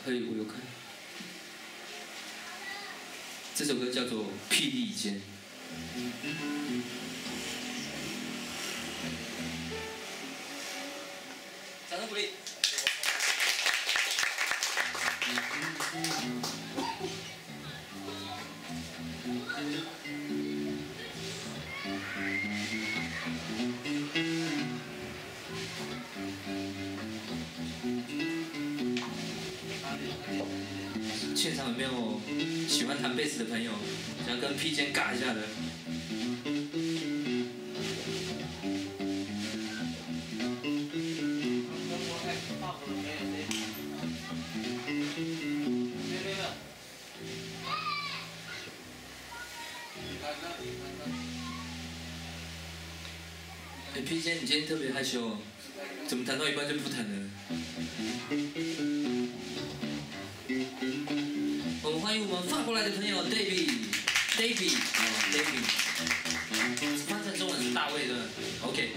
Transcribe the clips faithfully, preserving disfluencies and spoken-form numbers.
可以，我有看。这首歌叫做《霹雳间》。掌声鼓励。现场有没有喜欢弹贝斯的朋友，想要跟 P 间尬一下的？哎 ，P 间，你今天特别害羞哦，怎么弹到一半就不弹了？我们欢迎我们法国来的朋友 David，David， 哦 ，David， 翻成中文是大卫的 ，OK。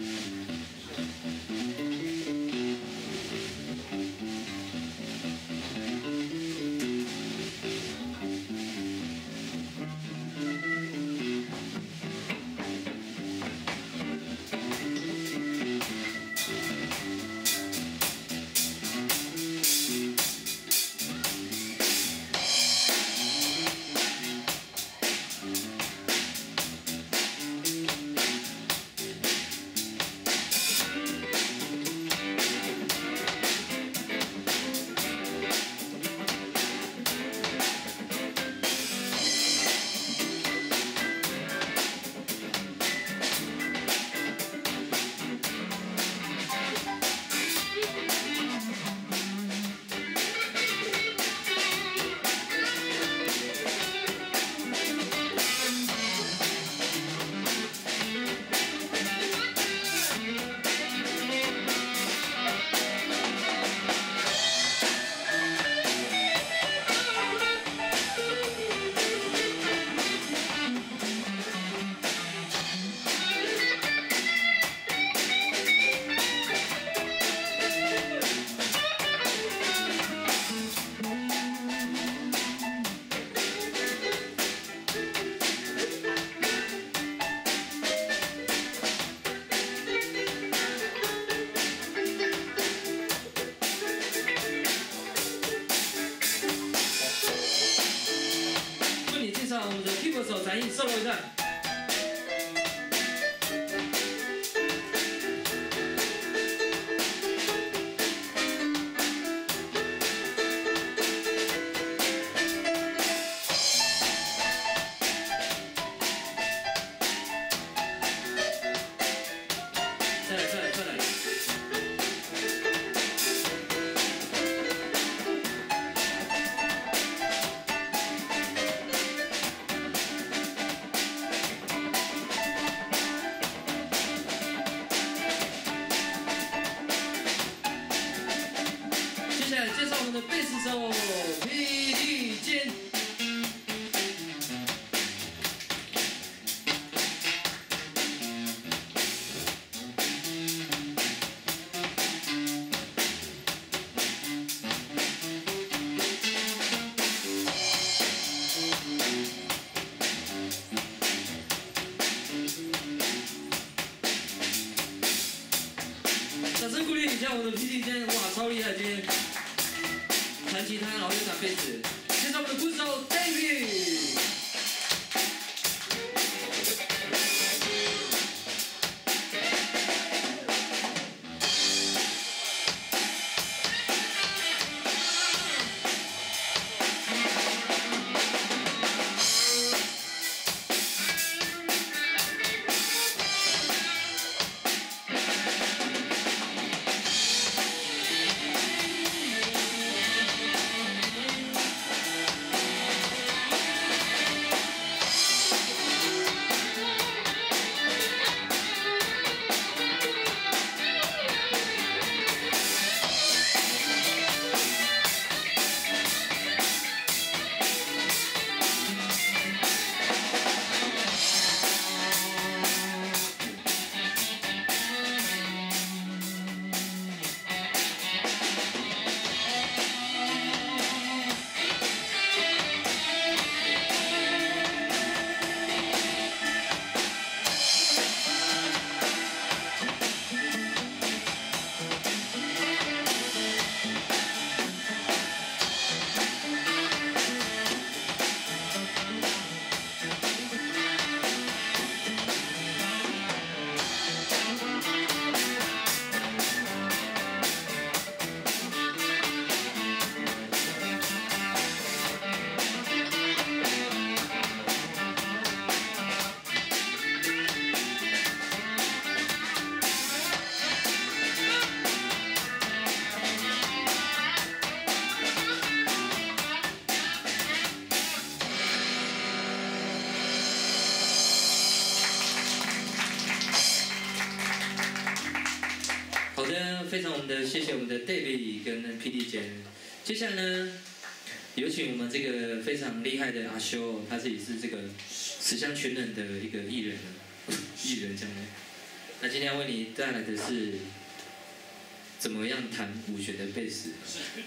我们的 keyboard 手展翼 solo 一段。再来，再来，再来。接下来介绍我们的贝斯手霹雳间。掌声鼓励一下我们的霹雳间，哇，超厉害！今天弹吉他，然后又弹贝斯。介绍我们的鼓手 David。 的，非常我们的谢谢我们的 David 跟 P D 姐。接下来呢，有请我们这个非常厉害的阿修，他自己是这个十项全能的一个艺人，艺人这样的。那今天要为你带来的是怎么样弹五弦的贝斯。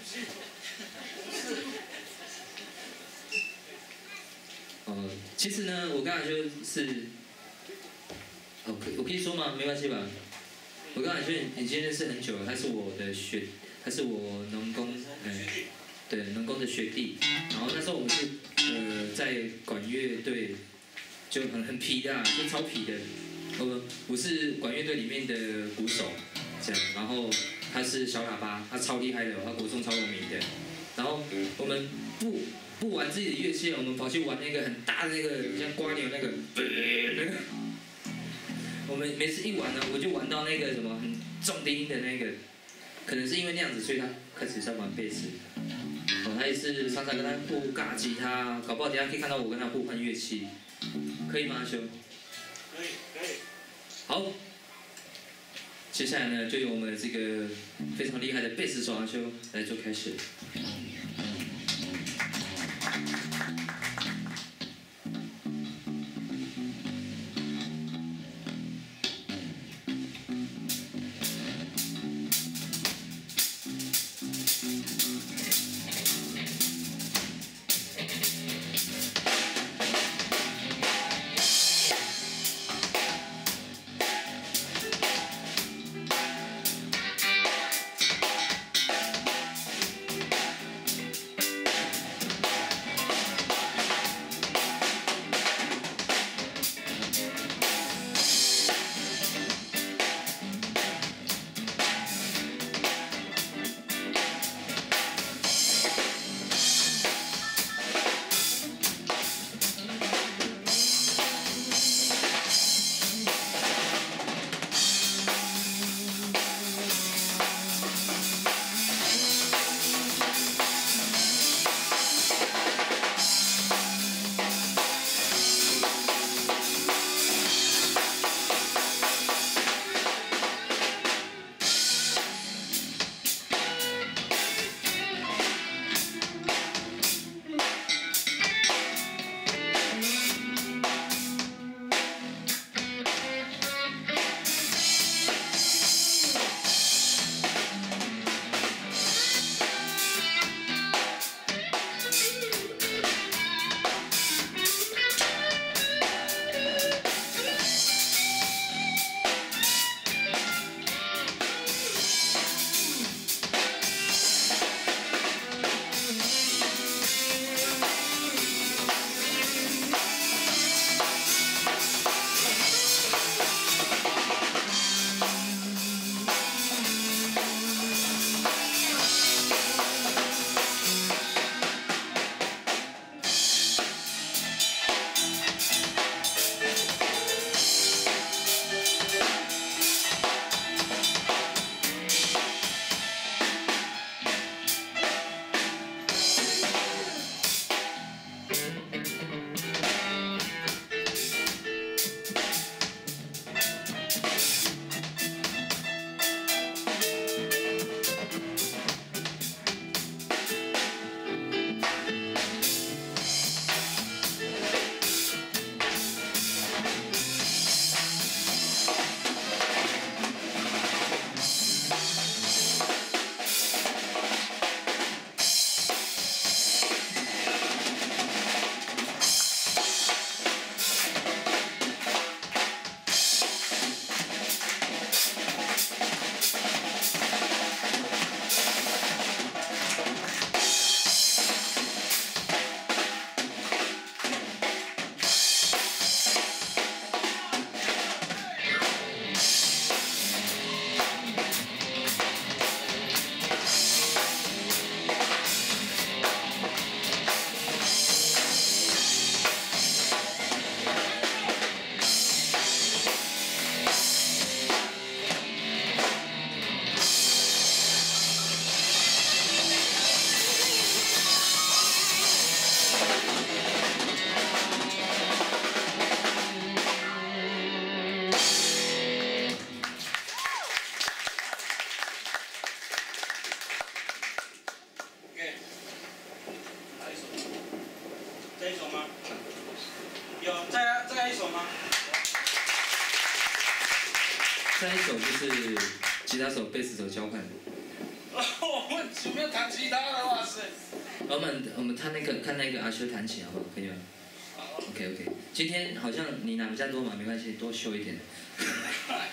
哦，其实呢，我刚才就是，哦，可我可以说吗？没关系吧。我刚才说你已经认识很久了，他是我的学，他是我农工，嗯，对，农工的学弟。然后那时候我们是呃在管乐队，就很很皮的、啊，就超皮的。呃，我是管乐队里面的鼓手，这样。然后他是小喇叭，他超厉害的，他国中超有名的。然后我们不不玩自己的乐器，我们跑去玩那个很大的那个像瓜牛那个，那个。我们每次一玩呢，我就玩到那个什么很重低音的那个，可能是因为那样子，所以他开始在玩贝斯。哦，他也是常常跟他互尬吉他，搞不好等下可以看到我跟他互换乐器，可以吗，阿修？ 可以，可以。 好，接下来呢，就由我们这个非常厉害的贝斯手阿修来做开始。 这一首吗？有，再来再来一首吗？ 下一首就是吉他手、贝斯手交换。 哦，我们有没有弹吉他的？哇塞！ 我们我们看那个看那个阿修弹琴好不好？可以吗？ OK OK， 今天好像你拿比较多嘛，没关系，多修一点。